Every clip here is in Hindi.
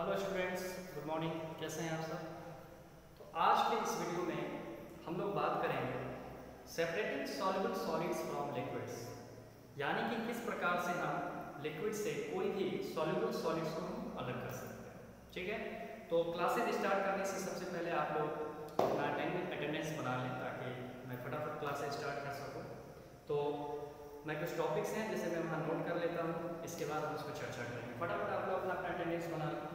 Hello students, good morning. कैसे हैं आप सब? तो आज के इस वीडियो में हम लोग बात करेंगे separating soluble solids from liquids, यानी कि किस प्रकार से हम लिक्विड से कोई भी सॉल्युबल सॉलिड्स को हम अलग कर सकते हैं। ठीक है, तो क्लासेस स्टार्ट करने से सबसे पहले आप लोग अपना अटेंडेंस बना लें ताकि मैं फटाफट क्लासेस स्टार्ट कर सकूँ। तो मैं कुछ टॉपिक्स हैं जिसे मैं वहाँ नोट कर लेता हूँ, इसके बाद हम उस पर चर्चा करेंगे। फटाफट आप लोग अपना अटेंडेंस बना लें।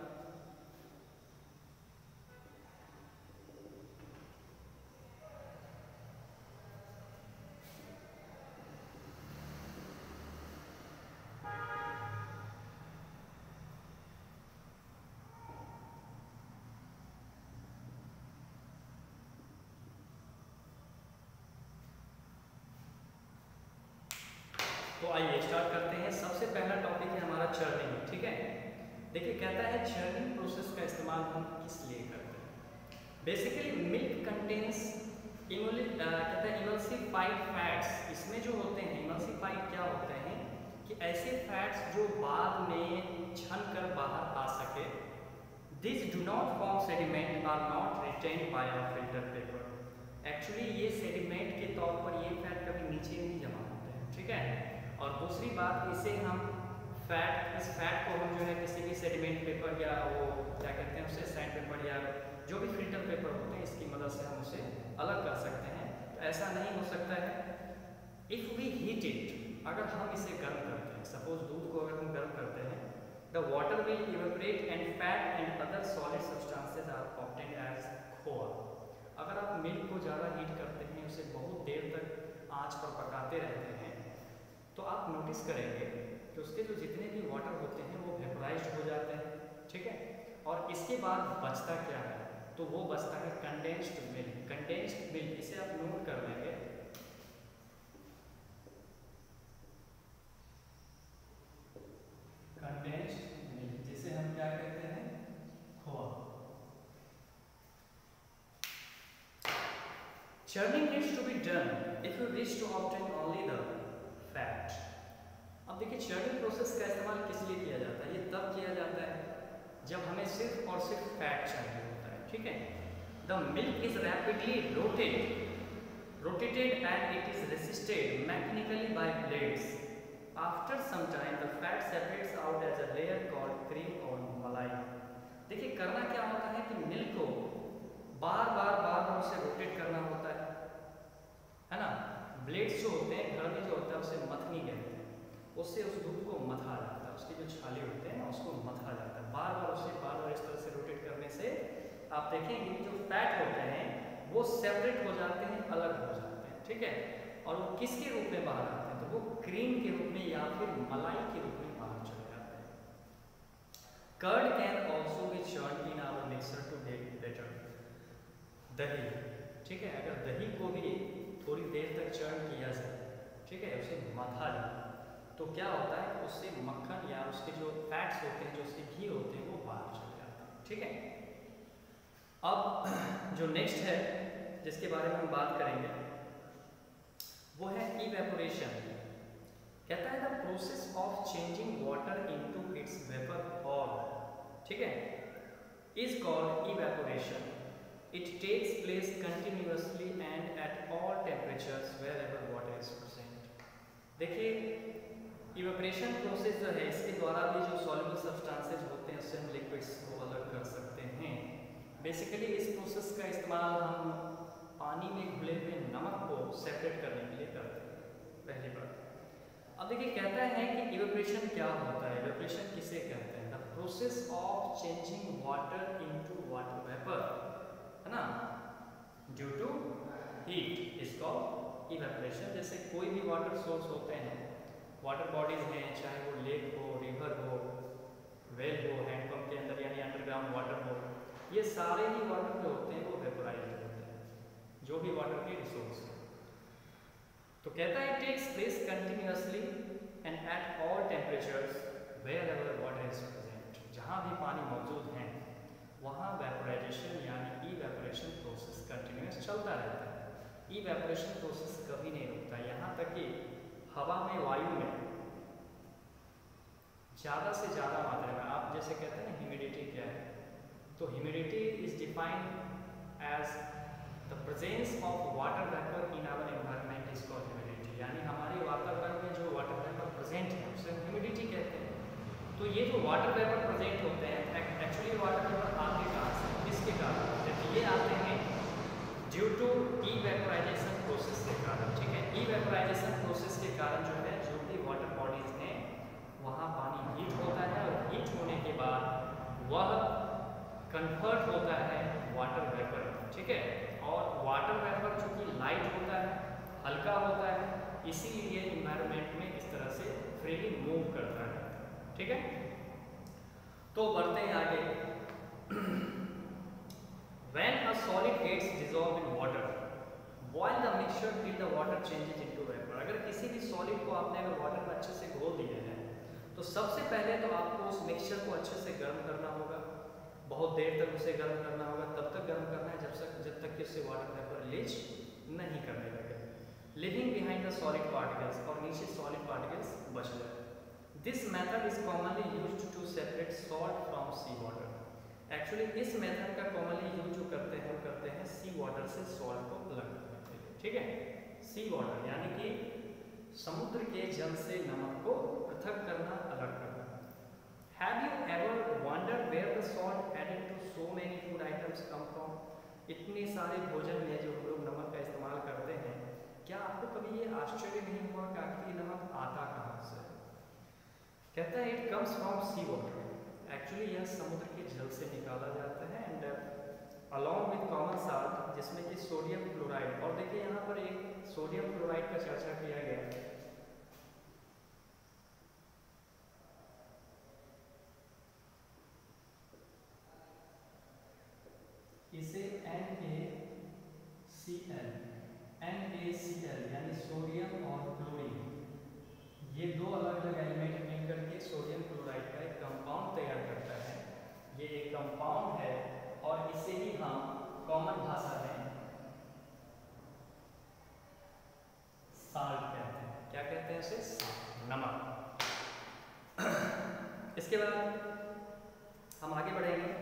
तो आइए स्टार्ट करते हैं। सबसे पहला टॉपिक है हमारा चर्निंग। ठीक है, देखिए कहता है चर्निंग प्रोसेस का इस्तेमाल हम किस लिए करते हैं। बेसिकली मिल्क कंटेन्स कहता है इमल्सिफाइड फैट्स। इसमें जो होते हैं इमल्सिफाइड क्या होते हैं कि ऐसे फैट्स जो बाद में छन कर बाहर आ सके। This do not form sediment are not retained by a filter paper. Actually ये सेडिमेंट के तौर पर ये फैट कभी नीचे नहीं जमा होते हैं। ठीक है, और दूसरी बात, इसे हम इस फैट को हम जो है किसी भी सेडिमेंट पेपर या वो क्या कहते हैं उसे सैंड पेपर या जो भी फिल्टर पेपर होते हैं इसकी मदद से हम उसे अलग कर सकते हैं। तो ऐसा नहीं हो सकता है। इफ़ वी हीट इट, अगर हम इसे गर्म करते हैं, सपोज दूध को अगर हम गर्म करते हैं, the water will evaporate and fat and other solid substances are obtained as खोआ। अगर आप मिल्क को ज़्यादा हीट करते हैं, उसे बहुत देर तक आंच पर पकाते रहते हैं, तो आप नोटिस करेंगे कि उसके जो जितने भी वाटर होते हैं वो वेपोराइज्ड हो जाते हैं। ठीक है, और इसके बाद बचता क्या है, तो वो बचता है कंडेंस्ड मिल्क। कंडेंस्ड मिल्क, इसे आप नोट कर लेंगे। कंडेंस्ड मिल्क, जिसे हम क्या कहते हैं, खोआ। Churning needs to be done if you wish to obtain only the fat. अब देखिए चर्निंग प्रोसेस का इस्तेमाल किस लिए किया जाता है। ये तब किया जाता है जब हमें सिर्फ और सिर्फ फैट चाहिए होता है। ठीक है, the milk is rapidly rotated and it is resisted mechanically by blades. After some time the fat separates out as a layer called cream और मलाई। देखिए करना क्या होता है कि मिल्क को बार बार उसे रोटेट करना होता है ना। ब्लेड्स जो होते हैं घर में जो होता है उसे मथनी कहते हैं। उससे उस दूध को मथा जाता है, उसके जो छाले होते हैं उसको मथा जाता है। बार बार इस तरह से रोटेट करने से आप देखेंगे कि जो फैट होते हैं वो सेपरेट हो जाते हैं, अलग हो जाते हैं। ठीक है, और वो किसके रूप में बाहर आते हैं, तो वो क्रीम के रूप में या फिर मलाई के रूप में बाहर चले जाते हैं। Curd can also be churned in our mixer to get better. दही, ठीक है, अगर दही को भी थोड़ी देर तक चर्न किया जाए, ठीक है, उसे मथा जाए, तो क्या होता है कि उससे मक्खन या उसके जो फैट्स होते हैं, जो उसके घी होते हैं, वो बाहर चले जाते हैं। ठीक है, अब जो नेक्स्ट है जिसके बारे में हम बात करेंगे वो है इवेपोरेशन। कहता है the process of changing water into its vapour form, ठीक है, is called evaporation. It takes place continuously and at all temperatures wherever water is present. देखिए इवेपोरेशन प्रोसेस जो है इसके द्वारा भी जो सॉल्युबल सब्सटेंसेस होते हैं उससे हम लिक्विड्स को अलग कर सकते हैं। बेसिकली इस प्रोसेस का इस्तेमाल हम पानी में घुले हुए नमक को सेपरेट करने के लिए करते हैं, पहली बात। अब देखिए कहता है कि इवेपोरेशन क्या होता है, इवेपोरेशन किसे कहते हैं, the process of changing water into water vapour, है ना, due to heat is called evaporation. जैसे कोई भी वाटर सोर्स होते हैं, वाटर बॉडीज हैं, चाहे वो लेक हो, रिवर हो, वेल हो, हैंडपंप के अंदर यानी अंडरग्राउंड वाटर हो, ये सारे ही वाटर जो होते हैं वो वेपोराइज्ड होते हैं, जो भी वाटर के रिसोर्स है। तो कहता है takes place continuously and at all temperatures wherever water is present. जहाँ भी पानी मौजूद है वहाँ वेपोराइजेशन यानी इवेपोरेशन प्रोसेस कंटिन्यूस चलता रहता है। इवेपोरेशन प्रोसेस कभी नहीं रुकता, यहाँ तक कि हवा में, वायु में ज़्यादा से ज़्यादा मात्रा में, आप जैसे कहते हैं ना ह्यूमिडिटी क्या है, तो humidity is defined as the presence of water vapour in our environment is called humidity, यानी हमारे वातावरण में जो वाटर वेपर प्रेजेंट है उसे ह्यूमिडिटी कहते हैं। तो ये जो वाटर वेपर प्रेजेंट होते हैं एक्चुअली वाटर वेपर आते कहाँ से, किसके कारण, जब ये आते हैं ड्यू टू इवेपोराइजेशन प्रोसेस के कारण, ठीक है। इवेपोराइजेशन प्रोसेस के कारण जो है जो भी वाटर बॉडीज हैं वहाँ पानी हीट होता है और हीट होने के बाद वह कन्वर्ट होता है वाटर वेपर, ठीक है। और वाटर वेपर चूँकि लाइट होता है, हल्का होता है, इसीलिए इन्वायरमेंट में इस तरह से फ्रीली मूव करता है, ठीक है। तो बढ़ते हैं आगे। When a solid gets dissolved in water, boil the mixture till the water changes into vapor। अगर किसी भी सॉलिड को आपने अगर वाटर में अच्छे से घोल दिया है तो सबसे पहले तो आपको उस मिक्सचर को अच्छे से गर्म करना होगा, बहुत देर तक उसे गर्म करना होगा, तब तक गर्म करना है जब तक कि उससे वाटर वेपर लीच नहीं करने लगे, leaving behind the solid particles, और नीचे सॉलिड पार्टिकल्स बच जाए। This method is commonly used to separate salt from sea water. Actually इस मेथड का कॉमनली यूज जो करते हैं वो करते हैं सी वाटर से सॉल्ट को अलग करने के लिए, ठीक है। सी वाटर यानी कि समुद्र के जल से नमक को पृथक करना, अलग करना। Have you ever wondered where the salt added to so many food items come from? इतने सारे भोजन में जो हम लोग नमक का इस्तेमाल करते हैं, क्या आपको कभी ये आश्चर्य नहीं हुआ कि आखिर ये नमक आता कहाँ से? कहता है it comes from sea water. Actually यह समुद्र के जल से निकाला जाता है and along with common salt, जिसमें कि सोडियम क्लोराइड, और देखिए यहाँ पर एक सोडियम क्लोराइड का चर्चा किया गया है। इसे NaCl यानी सोडियम और क्लोरीन, ये दो अलग अलग एलिमेंट मिलकर के सोडियम क्लोराइड का एक कंपाउंड तैयार करता है। ये एक कंपाउंड है और इसे ही हम कॉमन भाषा में साल्ट कहते हैं। क्या कहते हैं इसे? नमक। इसके बाद हम आगे बढ़ेंगे।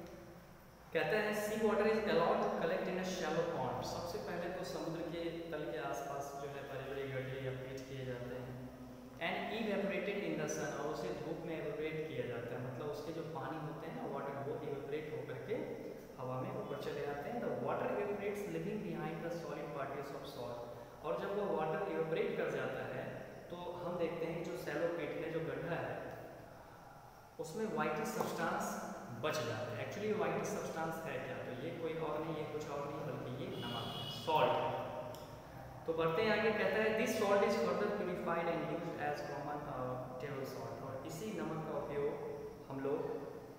कहते हैं sea water is allowed to collect in a shallow pond. सबसे पहले तो समुद्र के तल के आसपास जो है बड़े बड़े गड्ढे या पेच किए जाते हैं and evaporated in the sun, और उसे धूप में इवेपोरेट किया जाता है, मतलब उसके जो पानी होते हैं ना वाटर, वो इवेपोरेट होकर के हवा में ऊपर चले जाते हैं। The water evaporates leaving behind the solid particles of salt, और जब वो वाटर इवेपोरेट कर जाता है तो हम देखते हैं जो सैलो पेट में जो गड्ढा है उसमें वाइटी सब्सटेंस बच जाते हैं। एक्चुअली वाइटी सब्सटेंस है क्या? तो ये कोई और नहीं, ये कुछ और नहीं बल्कि ये नमक है, सॉल्ट है। तो बढ़ते हैं आगे। कहता है this salt is further purified and used as common table salt, और इसी नमक का उपयोग हम लोग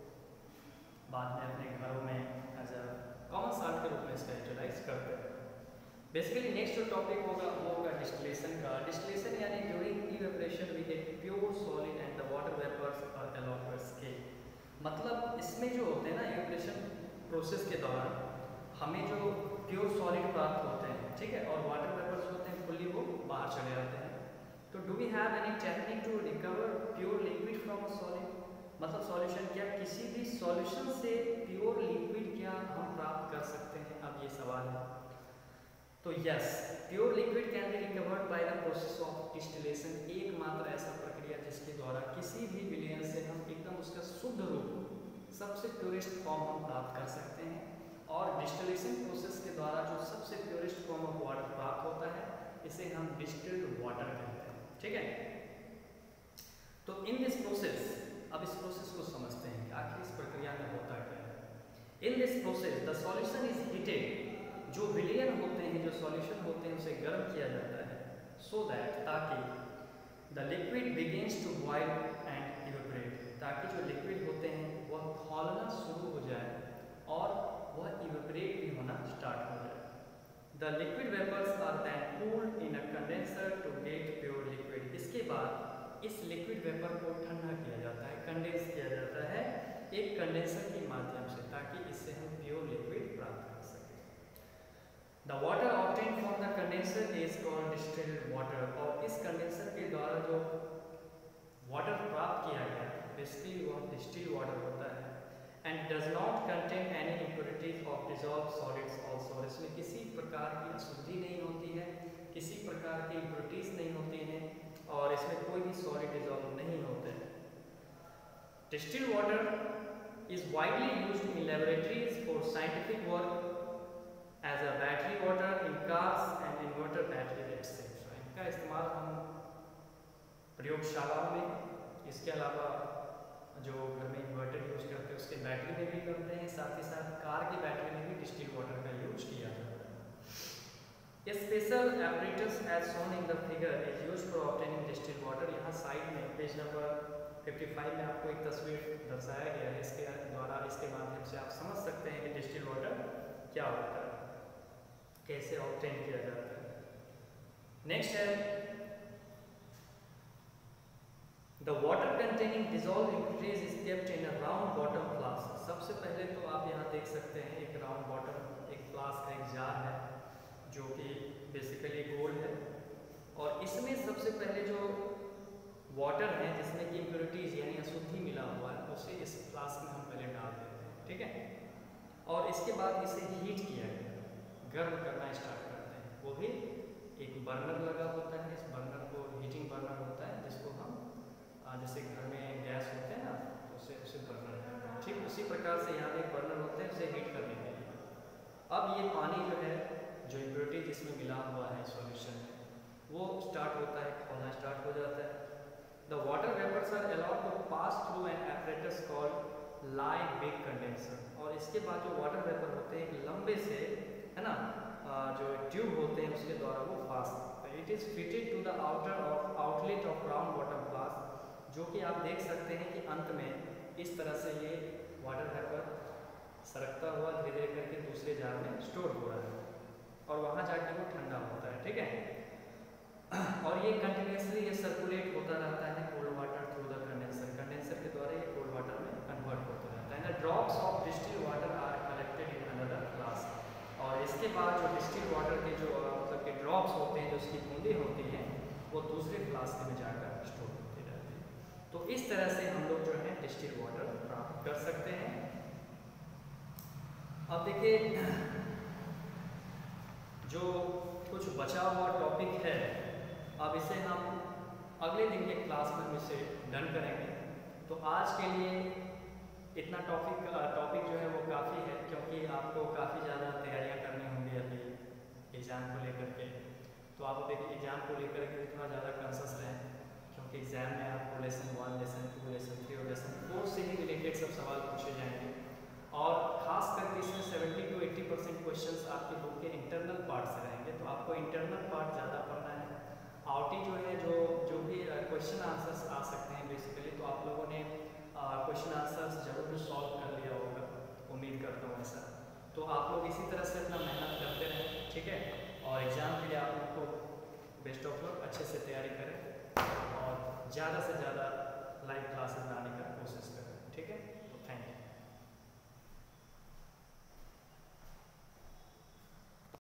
बाद में अपने घरों में एज अ कॉमन सॉल्ट के रूप में इसका यूटिलाइज करते हैं। बेसिकली नेक्स्ट जो टॉपिक होगा वो होगा डिस्टिलेशन का। डिस्टिलेशन यानी during evaporation we get pure solid and the water vapours are allowed to escape. मतलब इसमें जो होते हैं ना इवेपोरेशन प्रोसेस के दौरान हमें जो प्योर सॉलिड प्राप्त होते हैं, ठीक है, और वाटर वेपर्स होते हैं फुल्ली वो बाहर चले जाते हैं। तो do we have any technique to recover pure liquid from a solid? मतलब सॉल्यूशन, क्या किसी भी सॉल्यूशन से प्योर लिक्विड क्या हम प्राप्त कर सकते हैं? अब ये सवाल है। तो yes, pure liquid can be recovered by the process of distillation. एकमात्र ऐसा प्रक्रिया जिसके द्वारा किसी भी विलयन से हम एकदम उसका शुद्ध रूप, सबसे प्योरेस्ट फॉर्म हम प्राप्त कर सकते हैं, और डिस्टिलेशन प्रोसेस के द्वारा जो सबसे प्योरेस्ट फॉर्म ऑफ वाटर प्राप्त होता है इसे हम डिस्टिल्ड वाटर कहते हैं, ठीक है। तो इन दिस प्रोसेस, अब इस प्रोसेस को समझते हैं कि आखिर इस प्रक्रिया में होता क्या है। In this process the solution is heated, जो विलयन होते हैं, जो सॉल्यूशन होते हैं उसे गर्म किया जाता है, सो दैट, ताकि the liquid begins to boil and evaporate, ताकि जो लिक्विड होते हैं वह खौलना शुरू हो जाए और वह इवेपोरेट भी होना स्टार्ट हो जाए। The liquid vapours are then cooled in a condenser to get pure liquid. इसके बाद इस लिक्विड वेपर को ठंडा किया जाता है, कंडेंस किया जाता है एक कंडेंसर के माध्यम से, ताकि इससे हम प्योर लिक्विड प्राप्त कर सकें। The water obtained from the condenser is called distilled water, और इस कंडेंसर के द्वारा जो वाटर प्राप्त किया गया बेसिकली वह distilled water does not contain any impurities of dissolve solids also. और इसमें किसी प्रकार की अशुद्धि नहीं होती है, किसी प्रकार की इम्प्योरिटीज नहीं होती हैं, और इसमें कोई भी सॉलिड डिजॉल्व नहीं होते हैं। Distilled water is widely used in laboratories for scientific work as a battery water in cars and inverter battery etcetera. इनका इस्तेमाल हम प्रयोगशालाओं में, इसके अलावा जो घर में इन्वर्टर यूज करते हैं उसके बैटरी में भी करते हैं, साथ ही साथ कार की बैटरी में भी डिस्टिल्ड वाटर का यूज किया जाता है। A special apparatus as shown in the figure is used for obtaining distilled water. यहाँ साइड में पेज नंबर 55 में आपको एक तस्वीर दर्शाया गया है, इसके द्वारा, इसके माध्यम से आप समझ सकते हैं कि डिस्टिल्ड वाटर क्या होता है, कैसे ऑब्टेन किया जाता है। नेक्स्ट है the water containing dissolve impurities is kept in a round bottom flask. सबसे पहले तो आप यहाँ देख सकते हैं एक राउंड बॉटम, एक फ्लास्क है, एक जार है जो कि बेसिकली गोल है, और इसमें सबसे पहले जो वाटर है जिसमें कि इम्प्योरिटीज यानी अशुद्धि मिला हुआ है उसे इस फ्लास्क में हम पहले डाल देते हैं, ठीक है। और इसके बाद इसे हीट किया गया, गर्म करना स्टार्ट करते हैं। वो भी एक बर्नर लगा होता है, इस बर्नर को हीटिंग बर्नर होता है जिसको हम जैसे घर में गैस होते हैं ना, उसे बर्नर कहते हैं, ठीक उसी प्रकार से यहाँ एक बर्नर होता है उसे हीट करने के लिए। अब ये पानी जो है, जो इम्प्योरिटी जिसमें मिला हुआ है सॉल्यूशन में, वो स्टार्ट होता है, खोलना स्टार्ट हो जाता है। The water vapours are allowed to pass through an apparatus called Liebig condenser. और इसके बाद जो वाटर वेपर होते हैं एक लंबे से, है ना, जो ट्यूब होते हैं उसके द्वारा वो पास करते हैं। It is fitted to the outer of outlet of round bottom flask, जो कि आप देख सकते हैं कि अंत में इस तरह से ये वाटर वेपर सरकता हुआ धीरे धीरे करके दूसरे जार में स्टोर हो रहा है और वहाँ जाके वो ठंडा होता है, ठीक है। और ये कंटिन्यूसली ये सर्कुलेट होता रहता है cold water through the condenser, condenser के द्वारा ये कोल्ड वाटर में कन्वर्ट होता रहता है। The drops of distilled water are collected in another flask. और इसके बाद जो डिस्टिल्ड वाटर के जो मतलब के ड्रॉप्स होते हैं, जो उसकी बूंदें होती हैं, वो दूसरे फ्लास्क में जाकर स्टोर होती रहती है। तो इस तरह से हम लोग जो है डिस्टिल्ड वाटर प्राप्त कर सकते हैं। अब देखिए जो कुछ बचा हुआ टॉपिक है, अब इसे हम अगले दिन के क्लास में हम इसे डन करेंगे। तो आज के लिए इतना टॉपिक जो है वो काफ़ी है, क्योंकि आपको काफ़ी ज़्यादा तैयारियां करनी होंगी अभी एग्ज़ाम को लेकर के। तो आप देखिए एग्ज़ाम को लेकर के थोड़ा ज़्यादा कॉन्शियस रहें, क्योंकि एग्ज़ाम में आपको लेसन 1, लेसन 2, लेसन 3 और लेसन 4 से ही रिलेटेड सब सवाल पूछे जाएंगे। और ख़ास करके इसमें 70 to 80% क्वेश्चंस आपके बुक के इंटरनल पार्ट से रहेंगे, तो आपको इंटरनल पार्ट ज़्यादा पढ़ना है। आउटी जो है जो भी क्वेश्चन आंसर्स आ सकते हैं बेसिकली, तो आप लोगों ने क्वेश्चन आंसर्स जरूर सॉल्व कर लिया होगा, उम्मीद करता हूँ ऐसा। तो आप लोग इसी तरह से अपना मेहनत करते रहें, ठीक है। और एग्ज़ाम के लिए आप लोग को बेस्ट ऑफ लक, अच्छे से तैयारी करें और ज़्यादा से ज़्यादा लाइव क्लासेस लाने का कोशिश करें, ठीक है।